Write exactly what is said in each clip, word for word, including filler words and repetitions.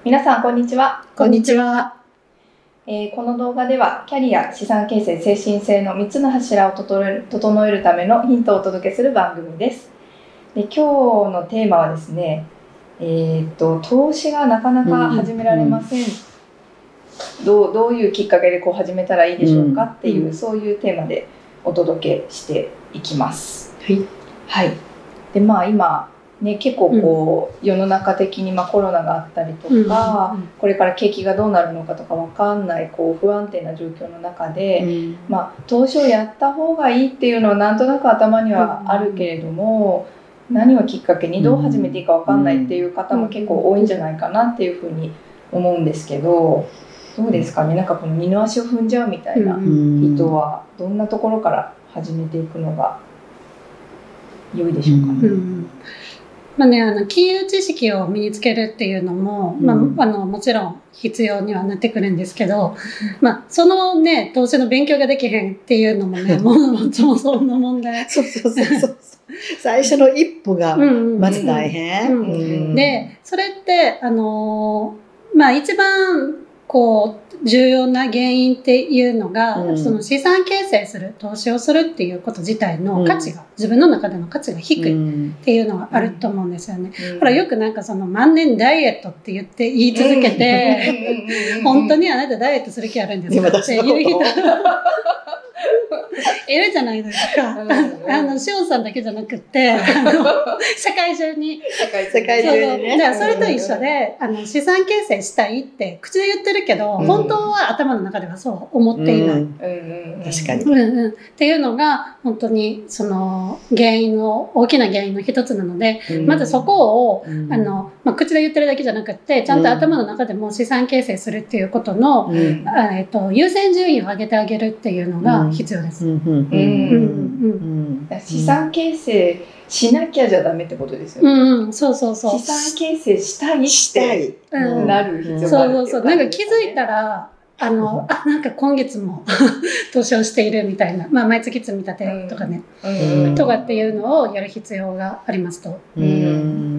皆さんこんにちは。 こんにちは。 えーこの動画ではキャリア、資産形成、精神性のみっつの柱を整える、整えるためのヒントをお届けする番組です。で、今日のテーマはですね、えーっと投資がなかなか始められません、うんうん、どう、どういうきっかけでこう始めたらいいでしょうかっていう、うん、そういうテーマでお届けしていきます。 はい、 はい、でまあ今ね、結構こう、うん、世の中的にまあコロナがあったりとか、うんうん、これから景気がどうなるのかとか分かんないこう不安定な状況の中で、うん、まあ、投資をやった方がいいっていうのはなんとなく頭にはあるけれども、うん、何をきっかけにどう始めていいか分かんないっていう方も結構多いんじゃないかなっていうふうに思うんですけど、どうですかね。なんかこの二の足を踏んじゃうみたいな人はどんなところから始めていくのが良いでしょうかね。うんうんまあね、あの金融知識を身につけるっていうのも、うんまあ、あのもちろん必要にはなってくるんですけど、まあ、そのね投資の勉強ができへんっていうのもねもそもそもの問題そうそうそうそう最初の一歩がまず大変で、それってあのまあ一番こう重要な原因っていうのが、うん、その資産形成する投資をするっていうこと自体の価値が、うん、自分の中での価値が低いっていうのがあると思うんですよね。うん、ほらよくなんかその万年ダイエットって言って言い続けて、うん、本当にあなたダイエットする気あるんですかっていう人いるじゃないですか。うん、あのしおんさんだけじゃなくてあの世界中に世界中にね。 だからそれと一緒で、あの資産形成したいって口で言ってるけど、うん、本当は頭の中ではそう思っていない。うんうん、確かに、 うんうん。っていうのが本当にその原因の大きな原因の一つなので、うん、まずそこを、うん、あのまあ、口で言ってるだけじゃなくてちゃんと頭の中でも資産形成するっていうことの、うんえっと、優先順位を上げてあげるっていうのが必要です。 資産形成しなきゃじゃダメってことですよね。 うんうん、そうそうそう。 資産形成したいってなる必要があるっていうか、 そうそうそう。なんか気づいたらあのあなんか今月も投資をしているみたいな、まあ毎月積み立てとかね、うん、とかっていうのをやる必要がありますと。うん、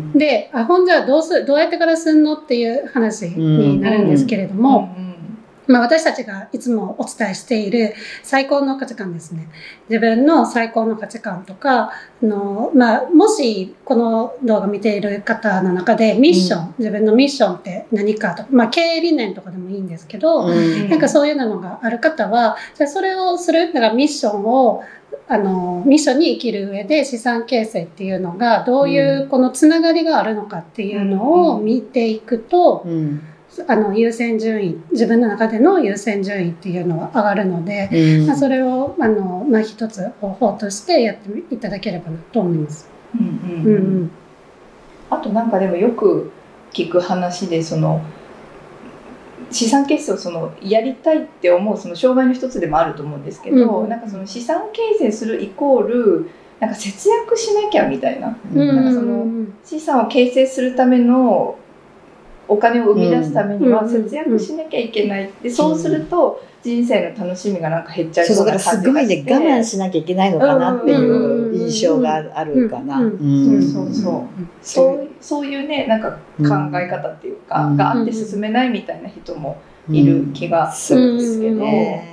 で、あほんじゃどうすどうやってからすんのっていう話になるんですけれども。うんうんまあ、私たちがいつもお伝えしている最高の価値観ですね。自分の最高の価値観とか、あの、まあ、もしこの動画見ている方の中でミッション、うん、自分のミッションって何かとか、まあ、経営理念とかでもいいんですけど、うん、なんかそういうのがある方は、じゃあそれをする、だからミッションをあのミッションに生きる上で資産形成っていうのがどういうこのつながりがあるのかっていうのを見ていくと、うんうんあの優先順位自分の中での優先順位っていうのは上がるので、うんまあ、それをあの、まあ、一つ方法としてやっていただければなと思います。うんうんうん、 あとなんかでもよく聞く話でその資産形成をそのやりたいって思うその障害の一つでもあると思うんですけど、うん、なんかその資産形成するイコールなんか節約しなきゃみたいな、うん、なんかその資産を形成するためのお金を生み出すためには節約しなきゃいけない、うん、でそうすると人生の楽しみがなんか減っちゃいそうな感じがして、 すごいね我慢しなきゃいけないのかなっていう印象があるかな。 そうそうそうそうそういうねなんか考え方っていうか、うん、があって進めないみたいな人もいる気がするんですけど、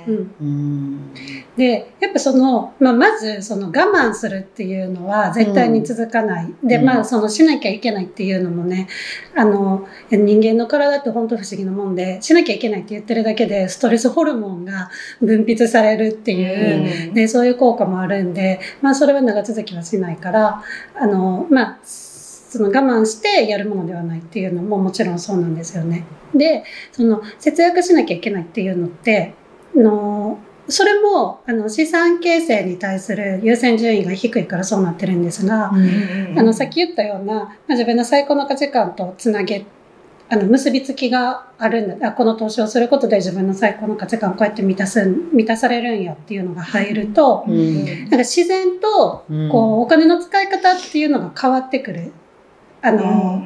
でやっぱその、まあ、まずその我慢するっていうのは絶対に続かない、うん、でまあそのしなきゃいけないっていうのもねあの人間の体って本当不思議なもんでしなきゃいけないって言ってるだけでストレスホルモンが分泌されるっていう、うん、でそういう効果もあるんで、まあ、それは長続きはしないからあのまあその我慢してやるものではないっていうのももちろんそうなんですよね。でその節約しなきゃいけないっていうのってのそれもあの資産形成に対する優先順位が低いからそうなってるんですが、うんうんうん、あのさっき言ったような、まあ、自分の最高の価値観とつなげあの結びつきがあるんだ、この投資をすることで自分の最高の価値観をこうやって満たす満たされるんやっていうのが入ると、うん、なんか自然とこうお金の使い方っていうのが変わってくる。あの、うんうん、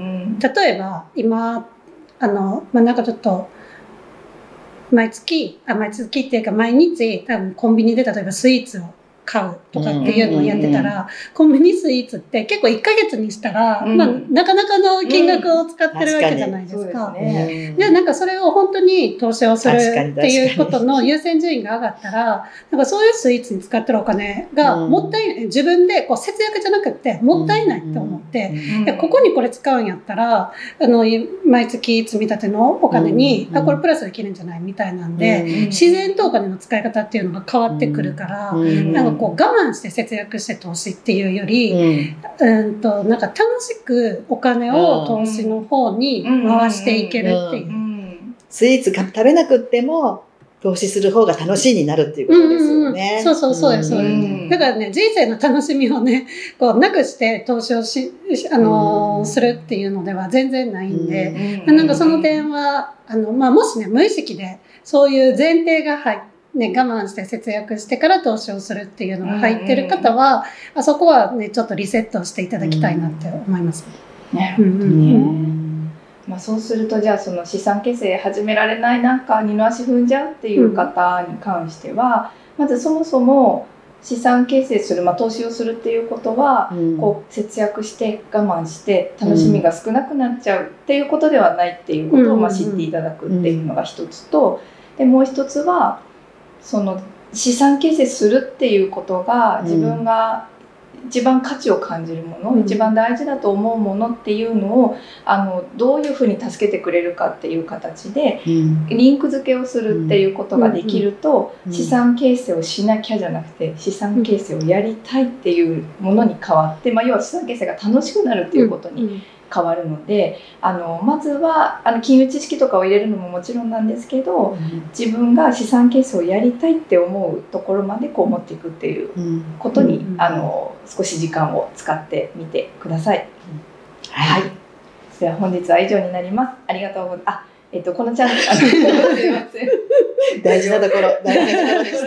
例えば今あの、まあ、なんかちょっと毎月あ毎月っていうか毎日多分コンビニで例えばスイーツを買うとかっていうのをやってたら、コンビニスイーツって結構いっかげつにしたら、まあ、なかなかの金額を使ってるわけじゃないですか。で、なんかそれを本当に投資をするっていうことの優先順位が上がったら、なんかそういうスイーツに使ってるお金がもったいない、自分でこう節約じゃなくてもったいないって思って、でここにこれ使うんやったら、あの、毎月積み立てのお金に、あ、これプラスできるんじゃないみたいなんで、自然とお金の使い方っていうのが変わってくるから、なんかこう我慢して節約して投資っていうより、うんと、なんか楽しくお金を投資の方に回していけるっていう。 スイーツ食べなくっても、投資する方が楽しいになるっていうことですよね。 うんうん、そうそうそうです、そうです。だからね、人生の楽しみをね、こう、なくして投資をし、あのー、するっていうのでは全然ないんで、うん、なんかその点は、あの、まあ、もしね、無意識で、そういう前提が入って、ね、我慢して節約してから投資をするっていうのが入ってる方は、あそこはね、ちょっとリセットしていただきたいなって思います。 ね。うんうんうんまあ、そうするとじゃあその資産形成始められないなんか二の足踏んじゃうっていう方に関しては、うん、まずそもそも資産形成する、まあ、投資をするっていうことは、うん、こう節約して我慢して楽しみが少なくなっちゃうっていうことではないっていうことを、まあ、知っていただくっていうのが一つと、でもう一つはその資産形成するっていうことが自分が一番価値を感じるもの、うん、一番大事だと思うものっていうのをあのどういうふうに助けてくれるかっていう形で、うん、リンク付けをするっていうことができると、うん、資産形成をしなきゃじゃなくて資産形成をやりたいっていうものに変わって、まあ、要は資産形成が楽しくなるっていうことに変わるので、あのまずはあの金融知識とかを入れるのももちろんなんですけど、うん、自分が資産形成をやりたいって思うところまでこう持っていくっていうことに、うん、あの少し時間を使ってみてください。うん、はい、はい、では本日は以上になります。ありがとうございます。あ、えっとこのチャンネルすいません大事なところ大事なところでした。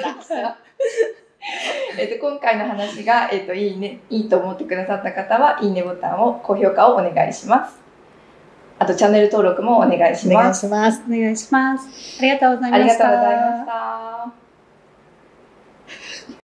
えっと今回の話が、えっと、いいね、いいと思ってくださった方は、いいねボタンを、高評価をお願いします。あと、チャンネル登録もお願いします。 お願いします。お願いします。ありがとうございました。 ありがとうございました。